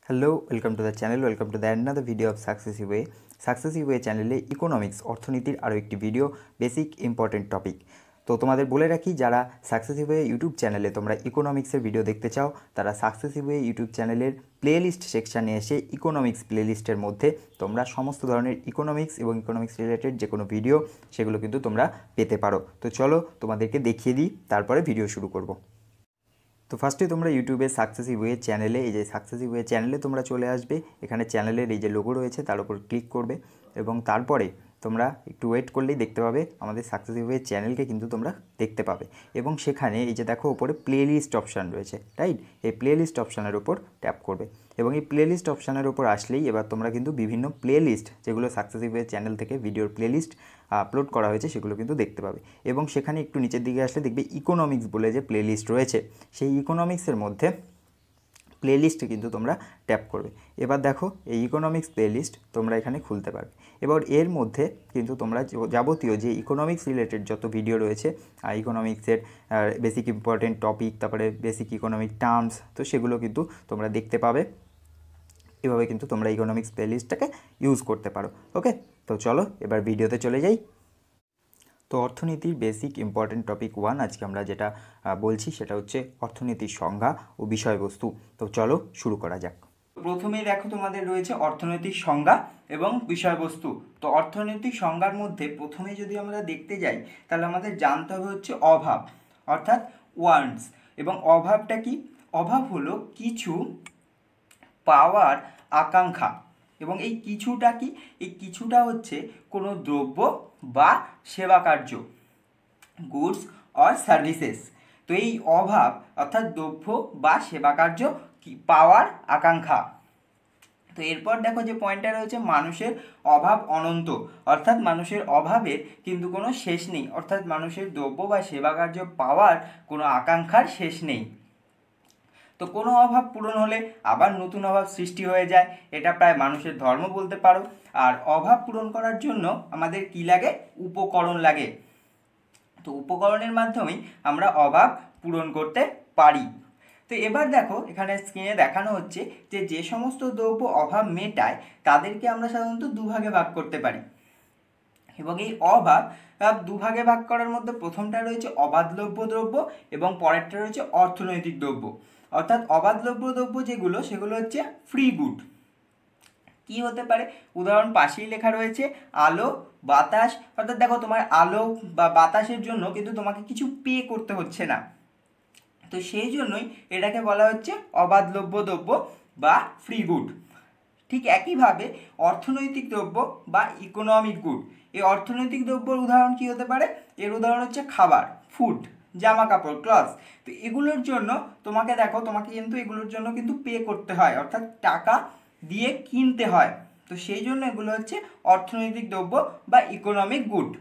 Hello, welcome to the channel, welcome to the another video of successive way. Successive way চ্যানেলে economics অর্থনীতির আরও একটি video, basic important topic. তো তোমাদের বলে রাখি, যারা সাকসেসিভ ওয়ে ইউটিউব চ্যানেলে তোমরা ইকোনমিক্সের ভিডিও দেখতে চাও, তারা সাকসেসিভ ওয়ে ইউটিউব চ্যানেলের প্লেলিস্ট সেকশানে এসে ইকোনমিক্স প্লেলিস্টের মধ্যে তোমরা সমস্ত ধরনের ইকোনমিক্স এবং ইকোনমিক্স রিলেটেড যে কোনো ভিডিও সেগুলো কিন্তু তোমরা পেতে পারো। তো চলো তোমাদেরকে দেখিয়ে দিই, তারপরে ভিডিও শুরু করব। তো ফার্স্টে তোমরা ইউটিউবে সাকসেসিভ ওয়ে চ্যানেলে, এই যে সাকসেসিভ ওয়ে চ্যানেলে তোমরা চলে আসবে। এখানে চ্যানেলের এই যে লোগো রয়েছে তার উপর ক্লিক করবে এবং তারপরে তোমরা একটু ওয়েট করলেই দেখতে পাবে আমাদের সাকসেসিভ ওয়ে চ্যানেলকে কিন্তু তোমরা দেখতে পাবে। এবং সেখানে এই যে দেখো ওপরে প্লেলিস্ট অপশান রয়েছে, রাইট? এই প্লেলিস্ট অপশানের উপর ট্যাপ করবে এবং এই প্লেলিস্ট অপশানের উপর আসলেই এবার তোমরা কিন্তু বিভিন্ন প্লেলিস্ট, যেগুলো সাকসেসিভ ওয়ে চ্যানেল থেকে ভিডিওর প্লেলিস্ট আপলোড করা হয়েছে, সেগুলো কিন্তু দেখতে পাবে। এবং সেখানে একটু নিচের দিকে আসলে দেখবে ইকোনমিক্স বলে যে প্লেলিস্ট রয়েছে, সেই ইকোনমিক্সের মধ্যে প্লেলিস্টে কিন্তু তোমরা ট্যাপ করবে। এবার দেখো এই ইকোনমিক্স প্লেলিস্ট তোমরা এখানে খুলতে পারবে। এবার এর মধ্যে কিন্তু তোমরা যাবতীয় যে ইকোনমিক্স রিলেটেড যত ভিডিও রয়েছে, ইকোনমিক্সের বেসিক ইম্পর্টেন্ট টপিক, তারপরে বেসিক ইকোনমিক টার্মস, তো সেগুলো কিন্তু তোমরা দেখতে পাবে। এভাবে কিন্তু তোমরা ইকোনমিক্স প্লেলিস্টটাকে ইউজ করতে পারো। ওকে, তো চলো এবার ভিডিওতে চলে যাই। তো অর্থনীতির বেসিক ইম্পর্টেন্ট টপিক 1 আজকে আমরা যেটা বলছি সেটা হচ্ছে অর্থনীতির সংজ্ঞা ও বিষয়বস্তু। তো চলো শুরু করা যাক। প্রথমেই দেখো তোমাদের রয়েছে অর্থনৈতিক সংজ্ঞা এবং বিষয়বস্তু। তো অর্থনৈতিক সংজ্ঞার মধ্যে প্রথমে যদি আমরা দেখতে যাই, তাহলে আমাদের জানতে হবে হচ্ছে অভাব, অর্থাৎ ওয়ান্টস। এবং অভাবটা কি? অভাব হলো কিছু পাওয়ার আকাঙ্ক্ষা। এবং এই কিছুটা কি? এই কিছুটা হচ্ছে কোনো দ্রব্য বা সেবা কার্য, গুডস অর সার্ভিসেস। তো এই অভাব অর্থাৎ দ্রব্য বা সেবা কার্য পাওয়ার আকাঙ্ক্ষা। তো এরপর দেখো যে পয়েন্টটা রয়েছে, মানুষের অভাব অনন্ত, অর্থাৎ মানুষের অভাবের কিন্তু কোনো শেষ নেই, অর্থাৎ মানুষের দ্রব্য বা সেবা কার্য পাওয়ার কোনো আকাঙ্ক্ষার শেষ নেই। তো কোনো অভাব পূরণ হলে আবার নতুন অভাব সৃষ্টি হয়ে যায়, এটা প্রায় মানুষের ধর্ম বলতে পারো। আর অভাব পূরণ করার জন্য আমাদের কি লাগে? উপকরণ লাগে। তো উপকরণের মাধ্যমেই আমরা অভাব পূরণ করতে পারি। তো এবার দেখো এখানে স্ক্রিনে দেখানো হচ্ছে যে সমস্ত দ্রব্য অভাব মেটায় তাদেরকে আমরা সাধারণত দুভাগে ভাগ করতে পারি। এবং এই অভাব দুভাগে ভাগ করার মধ্যে প্রথমটা রয়েছে অবাধলভ্য দ্রব্য এবং পরেরটা রয়েছে অর্থনৈতিক দ্রব্য। অর্থাৎ অবাধলভ্য দ্রব্য যেগুলো, সেগুলো হচ্ছে ফ্রি গুড। কি হতে পারে? উদাহরণ পাশেই লেখা রয়েছে, আলো, বাতাস। অর্থাৎ দেখো তোমার আলো বা বাতাসের জন্য কিন্তু তোমাকে কিছু পে করতে হচ্ছে না, তো সেই জন্যই এটাকে বলা হচ্ছে অবাধলভ্য দ্রব্য বা ফ্রি গুড। ঠিক একইভাবে অর্থনৈতিক দ্রব্য বা ইকোনমিক গুড, এই অর্থনৈতিক দ্রব্যর উদাহরণ কি হতে পারে? এর উদাহরণ হচ্ছে খাবার, ফুড, জামা কাপড়, ক্লথস। তো এগুলোর জন্য তোমাকে কিন্তু এগুলোর জন্য কিন্তু পে করতে হয়, অর্থাৎ টাকা দিয়ে কিনতে হয়। তো সেই জন্য এগুলো হচ্ছে অর্থনৈতিক দ্রব্য বা ইকোনমিক গুড।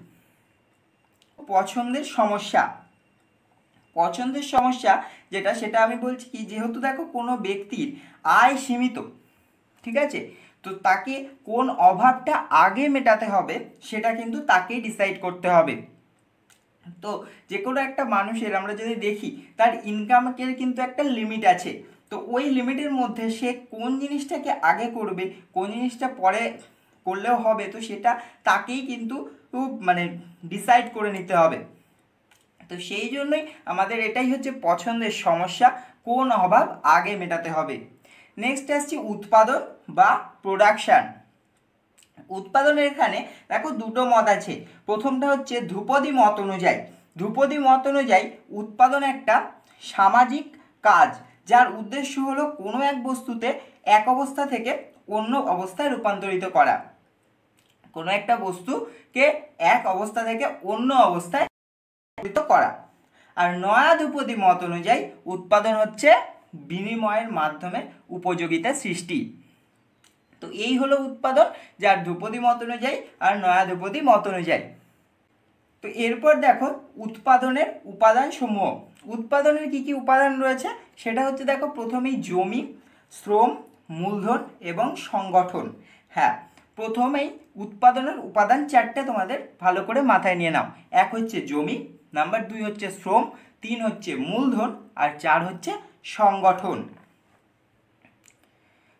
পছন্দের সমস্যা, পছন্দের সমস্যা যেটা, সেটা আমি বলছি কি, যেহেতু দেখো কোনো ব্যক্তির আয় সীমিত, ঠিক আছে, তো তাকে কোন অভাবটা আগে মেটাতে হবে সেটা কিন্তু তাকেই ডিসাইড করতে হবে। তো যে কোনো একটা মানুষের আমরা যদি দেখি, তার ইনকামের কিন্তু একটা লিমিট আছে। তো ওই লিমিটের মধ্যে সে কোন জিনিসটাকে আগে করবে, কোন জিনিসটা পরে করলেও হবে, তো সেটা তাকেই কিন্তু মানে ডিসাইড করে নিতে হবে। তো সেই জন্যই আমাদের এটাই হচ্ছে পছন্দের সমস্যা, কোন অভাব আগে মেটাতে হবে। নেক্সট আসছে উৎপাদন বা প্রোডাকশান। উৎপাদনের এখানে দেখো দুটো মত আছে। প্রথমটা হচ্ছে ধ্রুপদী মত অনুযায়ী। ধ্রুপদী মত অনুযায়ী উৎপাদন একটা সামাজিক কাজ, যার উদ্দেশ্য হলো কোনো এক বস্তুতে এক অবস্থা থেকে অন্য অবস্থায় রূপান্তরিত করা। কোনো একটা বস্তুকে এক অবস্থা থেকে অন্য অবস্থায় করা। আর নয়া ধ্রুপদী মত অনুযায়ী উৎপাদন হচ্ছে বিনিময়ের মাধ্যমে উপযোগিতা সৃষ্টি। তো এই হলো উৎপাদন, যার ধ্রুপদী মত অনুযায়ী আর নয়া ধ্রুপদী মত অনুযায়ী। তো এরপর দেখো উৎপাদনের উপাদান সমূহ। উৎপাদনের কি কি উপাদান রয়েছে সেটা হচ্ছে, দেখো প্রথমেই জমি, শ্রম, মূলধন এবং সংগঠন। হ্যাঁ, প্রথমেই উৎপাদনের উপাদান 4টে তোমাদের ভালো করে মাথায় নিয়ে নাও। 1 হচ্ছে জমি, নাম্বার 2 হচ্ছে শ্রম, 3 হচ্ছে মূলধন, আর 4 হচ্ছে সংগঠন। তো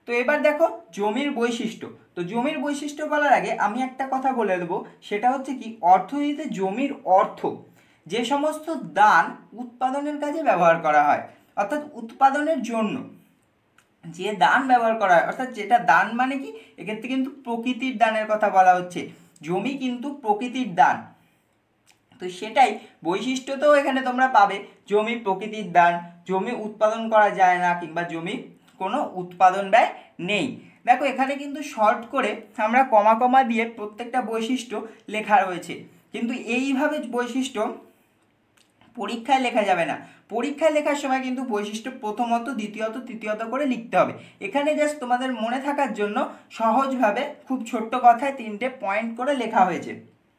তো এবার দেখো জমির বৈশিষ্ট্য। তো জমির বৈশিষ্ট্য বলার আগে আমি একটা কথা বলে দেবো, সেটা হচ্ছে কি অর্থনীতিতে জমির অর্থ যে সমস্ত দান উৎপাদনের কাজে ব্যবহার করা হয়, অর্থাৎ উৎপাদনের জন্য যে দান ব্যবহার করা হয়, অর্থাৎ যেটা দান মানে কি, এক্ষেত্রে কিন্তু প্রকৃতির দানের কথা বলা হচ্ছে, জমি কিন্তু প্রকৃতির দান। তো সেটাই বৈশিষ্ট্যতেও এখানে তোমরা পাবে জমি প্রকৃতির দান, জমি উৎপাদন করা যায় না, কিংবা জমি কোনো উৎপাদন ব্যয় নেই। দেখো এখানে কিন্তু শর্ট করে আমরা কমা কমা দিয়ে প্রত্যেকটা বৈশিষ্ট্য লেখা রয়েছে, কিন্তু এইভাবে বৈশিষ্ট্য পরীক্ষায় লেখা যাবে না। পরীক্ষায় লেখার সময় কিন্তু বৈশিষ্ট্য প্রথমত, দ্বিতীয়ত, তৃতীয়ত করে লিখতে হবে। এখানে জাস্ট তোমাদের মনে থাকার জন্য সহজভাবে খুব ছোট্ট কথায় 3টে পয়েন্ট করে লেখা হয়েছে।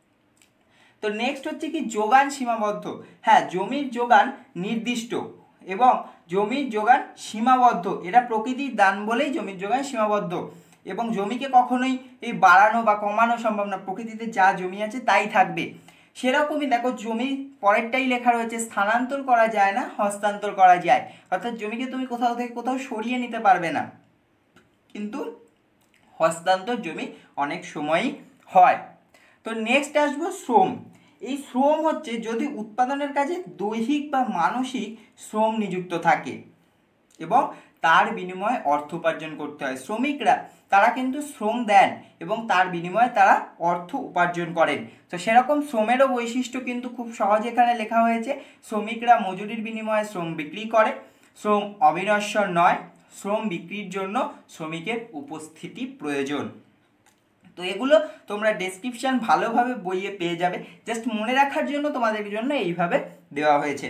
তো নেক্সট হচ্ছে কি যোগান সীমাবদ্ধ। হ্যাঁ, জমির যোগান নির্দিষ্ট এবং জমির যোগান সীমাবদ্ধ, এটা প্রকৃতির দান বলেই জমির যোগান সীমাবদ্ধ, এবং জমিকে কখনোই এই বাড়ানো বা কমানো সম্ভব না, প্রকৃতিতে যা জমি আছে তাই থাকবে। সেরকমই দেখো জমি পরেরটাই লেখা রয়েছে, স্থানান্তর করা যায় না, হস্তান্তর করা যায়, অর্থাৎ জমিকে তুমি কোথাও থেকে কোথাও সরিয়ে নিতে পারবে না, কিন্তু হস্তান্তর জমি অনেক সময়ই হয়। তো নেক্সট আসবো শ্রম। এই শ্রম হচ্ছে যদি উৎপাদনের কাজে দৈহিক বা মানসিক শ্রম নিযুক্ত থাকে এবং তার বিনিময়ে অর্থ উপার্জন করতে হয়। শ্রমিকরা তারা কিন্তু শ্রম দেন এবং তার বিনিময়ে তারা অর্থ উপার্জন করেন। তো সেরকম শ্রমেরও বৈশিষ্ট্য কিন্তু খুব সহজ এখানে লেখা হয়েছে, শ্রমিকরা মজুরির বিনিময়ে শ্রম বিক্রি করে, শ্রম অবিনশ্বর নয়, শ্রম বিক্রির জন্য শ্রমিকের উপস্থিতি প্রয়োজন। তো এগুলো তোমরা ডেসক্রিপশন ভালোভাবে বইয়ে পেয়ে যাবে, জাস্ট মনে রাখার জন্য তোমাদের জন্য এইভাবে দেওয়া হয়েছে।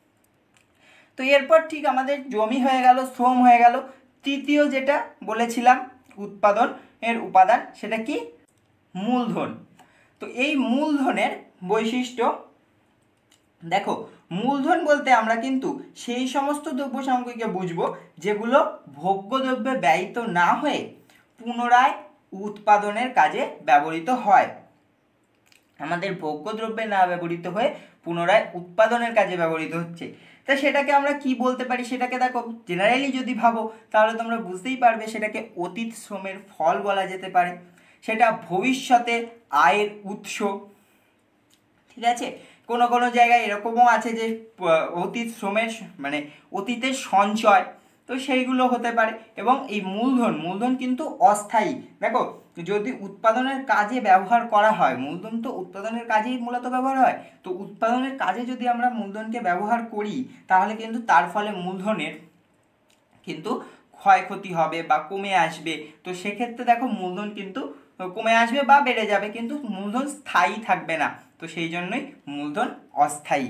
তো এরপর ঠিক আমাদের জমি হয়ে গেল, শ্রম হয়ে গেল, তৃতীয় যেটা বলেছিলাম উৎপাদনের উপাদান, সেটা কি মূলধন। তো এই মূলধনের বৈশিষ্ট্য দেখো, মূলধন বলতে আমরা কিন্তু সেই সমস্ত দ্রব্য সামগ্রীকে বুঝবো যেগুলো ভোগ্য দ্রব্যে ব্যয়িত না হয়ে পুনরায় উৎপাদনের কাজে ব্যবহৃত হয়। আমাদের ভোগ্য দ্রব্যে না ব্যবহৃত হয়ে পুনরায় উৎপাদনের কাজে ব্যবহৃত হচ্ছে, তা সেটাকে আমরা কি বলতে পারি? সেটাকে দেখো জেনারেলি যদি ভাবো তাহলে তোমরা বুঝতেই পারবে, সেটাকে অতীত শ্রমের ফল বলা যেতে পারে, সেটা ভবিষ্যতে আয়ের উৎস। ঠিক আছে, কোনো কোনো জায়গায় এরকমও আছে যে অতীত শ্রমের মানে অতীতের সঞ্চয়, তো সেইগুলো হতে পারে। এবং এই মূলধন কিন্তু অস্থায়ী। দেখো যদি উৎপাদনের কাজে ব্যবহার করা হয়, মূলধন তো উৎপাদনের কাজেই মূলত ব্যবহার হয়, তো উৎপাদনের কাজে যদি আমরা মূলধনকে ব্যবহার করি তাহলে কিন্তু তার ফলে মূলধনের কিন্তু ক্ষয়ক্ষতি হবে বা কমে আসবে। তো সেক্ষেত্রে দেখো মূলধন কিন্তু কমে আসবে বা বেড়ে যাবে, কিন্তু মূলধন স্থায়ী থাকবে না, তো সেই জন্যই মূলধন অস্থায়ী।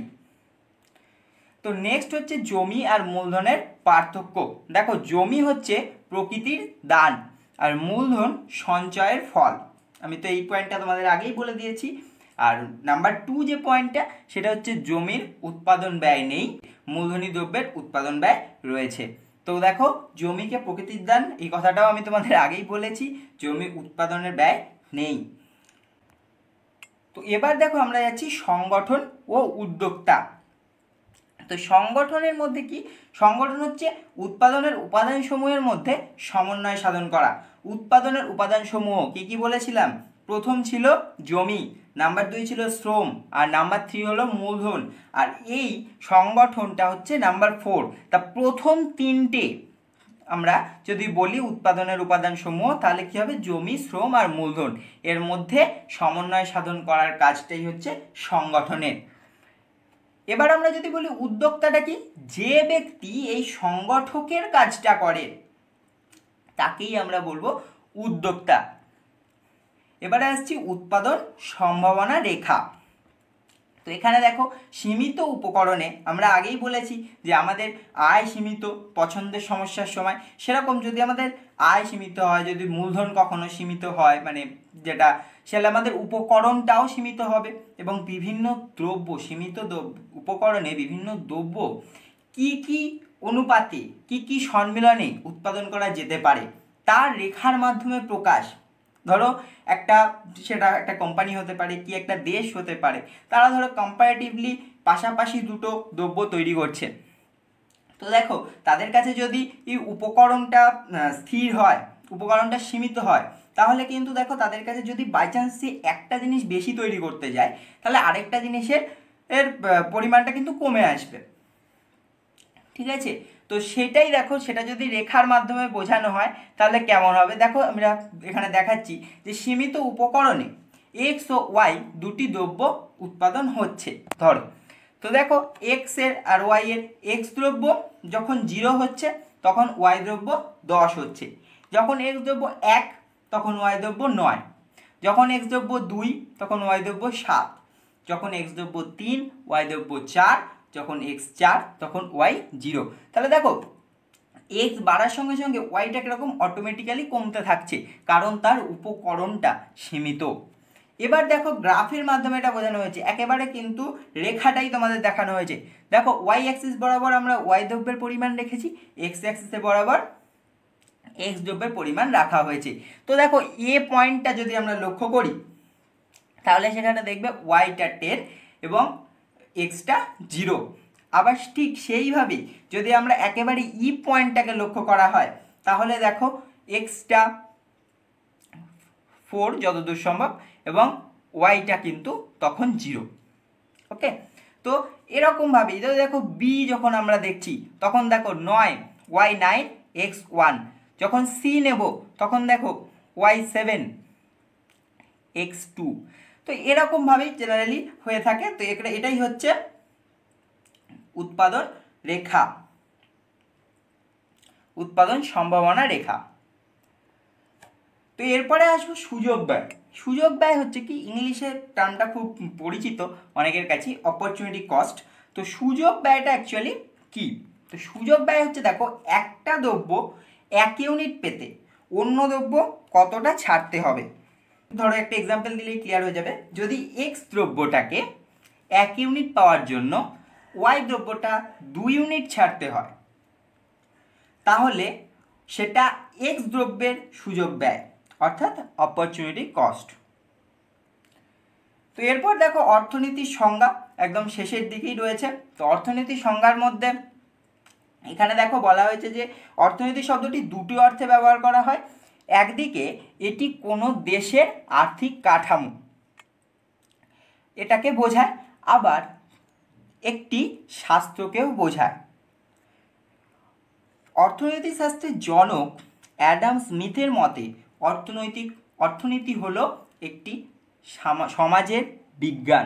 তো নেক্সট হচ্ছে জমি আর মূলধনের পার্থক্য। দেখো জমি হচ্ছে প্রকৃতির দান আর মূলধন সঞ্চয়ের ফল। আমি তো এই পয়েন্টটা তোমাদের আগেই বলে দিয়েছি। আর নাম্বার 2 যে পয়েন্টটা, সেটা হচ্ছে জমির উৎপাদন ব্যয় নেই, মূলধনী দ্রব্যের উৎপাদন ব্যয় রয়েছে। তো দেখো জমিকে প্রকৃতির দান, এই কথাটাও আমি তোমাদের আগেই বলেছি, জমি উৎপাদনের ব্যয় নেই। তো এবার দেখো আমরা যাচ্ছি সংগঠন ও উদ্যোক্তা। তো সংগঠনের মধ্যে কি? সংগঠন হচ্ছে উৎপাদনের উপাদানসমূহের মধ্যে সমন্বয় সাধন করা। উৎপাদনের উপাদানসমূহ কি কি বলেছিলাম? প্রথম ছিল জমি, নাম্বার 2 ছিল শ্রম, আর নাম্বার 3 হলো মূলধন, আর এই সংগঠনটা হচ্ছে নাম্বার 4। তা প্রথম 3টে আমরা যদি বলি উৎপাদনের উপাদানসমূহ, তাহলে কি হবে? জমি, শ্রম আর মূলধন, এর মধ্যে সমন্বয় সাধন করার কাজটাই হচ্ছে সংগঠনের। এবার আমরা যদি বলি উদ্যোক্তাটা কি? যে ব্যক্তি এই সংগঠকের কাজটা করে তাকেই আমরা বলবো উদ্যোক্তা। এবারে আসছি উৎপাদন সম্ভাবনা রেখা। তো এখানে দেখো সীমিত উপকরণে, আমরা আগেই বলেছি যে আমাদের আয় সীমিত পছন্দের সমস্যার সময়, সেরকম যদি আমাদের আয় সীমিত হয়, যদি মূলধন কখনো সীমিত হয়, মানে যেটা সেটা আমাদের উপকরণটাও সীমিত হবে, এবং বিভিন্ন দ্রব্য সীমিত উপকরণে বিভিন্ন দ্রব্য কি কি অনুপাতে কি কি সম্মিলনে উৎপাদন করা যেতে পারে তার রেখার মাধ্যমে প্রকাশ। ধরো সেটা একটা কোম্পানি হতে পারে, কি একটা দেশ হতে পারে, তারা ধরো কম্পারেটিভলি পাশাপাশি দুটো দ্রব্য তৈরি করছে, তো দেখো তাদের কাছে যদি এই উপকরণটা স্থির হয়, উপকরণটা সীমিত হয়, তাহলে কিন্তু দেখো তাদের কাছে যদি বাই চান্স একটা জিনিস বেশি তৈরি করতে যায়, তাহলে আরেকটা জিনিসের পরিমাণটা কিন্তু কমে আসবে। ঠিক আছে, তো সেটাই দেখো, সেটা যদি রেখার মাধ্যমে বোঝানো হয় তাহলে কেমন হবে। দেখো আমরা এখানে দেখাচ্ছি যে সীমিত উপকরণে এক্স ও ওয়াই দুটি দ্রব্য উৎপাদন হচ্ছে ধরো। তো দেখো এক্স এর আর ওয়াই এর এক্স দ্রব্য যখন 0 হচ্ছে তখন ওয়াই দ্রব্য 10 হচ্ছে, যখন এক্স দ্রব্য 1 তখন ওয়াই দ্রব্য 9, যখন এক্স দ্রব্য 2 তখন ওয়াই দ্রব্য 7, যখন এক্স দ্রব্য 3 ওয়াই দ্রব্য 4, যখন এক্স 4 তখন ওয়াই 0। তাহলে দেখো এক্স বাড়ার সঙ্গে সঙ্গে ওয়াইটা কিরকম অটোমেটিক্যালি কমতে থাকছে, কারণ তার উপকরণটা সীমিত। এবার দেখো গ্রাফের মাধ্যমে এটা বোঝানো হয়েছে, একেবারে কিন্তু রেখাটাই তোমাদের দেখানো হয়েছে। দেখো ওয়াই অ্যাক্সিস বরাবর আমরা ওয়াই দ্রব্যের পরিমাণ রেখেছি, এক্স অ্যাক্সিসে বরাবর এক্স দ্রব্যের পরিমাণ রাখা হয়েছে। তো দেখো এ পয়েন্টটা যদি আমরা লক্ষ্য করি তাহলে সেখানে দেখবে ওয়াইটা 10 এবং এক্সটা 0। আবার ঠিক সেইভাবেই যদি আমরা একেবারে ই পয়েন্টটাকে লক্ষ্য করা হয় তাহলে দেখো এক্সটা 4 যতদূর সম্ভব এবং ওয়াইটা কিন্তু তখন 0। ওকে, তো এরকমভাবেই দেখো বি যখন আমরা দেখছি তখন দেখো 9 ওয়াই 9 এক্স 1, যখন সি নেব তখন দেখো ওয়াই 7 এক্স 2। তো এরকমভাবেই জেনারেলি হয়ে থাকে। তো এটাই হচ্ছে উৎপাদন রেখা, উৎপাদন সম্ভাবনা রেখা। তো এরপরে আসবো সুযোগ ব্যয়। সুযোগ ব্যয় হচ্ছে কি, ইংলিশের টার্মটা খুব পরিচিত অনেকের কাছে, অপরচুনিটি কস্ট। তো সুযোগ ব্যয়টা অ্যাকচুয়ালি কি? তো সুযোগ ব্যয় হচ্ছে দেখো একটা দ্রব্য 1 ইউনিট পেতে অন্য দ্রব্য কতটা ছাড়তে হবে। ধরো একটা এক্সাম্পল দিলেই ক্লিয়ার হয়ে যাবে। যদি এক্স দ্রব্যটাকে 1 ইউনিট পাওয়ার জন্য ওয়াই দ্রব্যটা 2 ইউনিট ছাড়তে হয়, তাহলে সেটা এক্স দ্রব্যের সুযোগ ব্যয়, অর্থাৎ অপরচুনিটি কস্ট। তো এরপর দেখো অর্থনীতির সংজ্ঞা একদম শেষের দিকেই রয়েছে। তো অর্থনীতির সংজ্ঞার মধ্যে এখানে দেখো বলা হয়েছে যে অর্থনীতি শব্দটি দুটি অর্থে ব্যবহার করা হয়। একদিকে এটি কোনো দেশের আর্থিক কাঠামো এটাকে বোঝায়, আবার একটি শাস্ত্রকেও বোঝায়। অর্থনৈতিক শাস্ত্রের জনক অ্যাডাম স্মিথের মতে অর্থনীতি হলো একটি সমাজের বিজ্ঞান।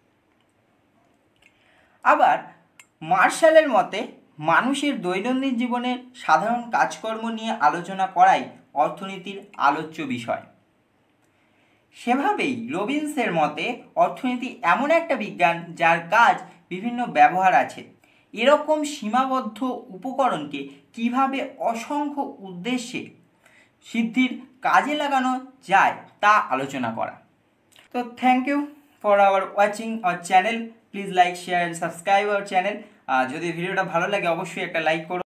আবার মার্শালের মতে মানুষের দৈনন্দিন জীবনের সাধারণ কাজকর্ম নিয়ে আলোচনা করাই অর্থনীতির আলোচ্য বিষয়। সেভাবেই রবিনসের মতে অর্থনীতি এমন একটা বিজ্ঞান যার কাজ বিভিন্ন ব্যবহার আছে, এরকম সীমাবদ্ধ উপকরণকে কিভাবে অসংখ্য উদ্দেশ্যে সিদ্ধির কাজে লাগানো যায় তা আলোচনা করা। তো thank you for our watching our channel. Please like, share and subscribe our channel. যদি ভিডিওটা ভালো লাগে অবশ্যই একটা লাইক করো।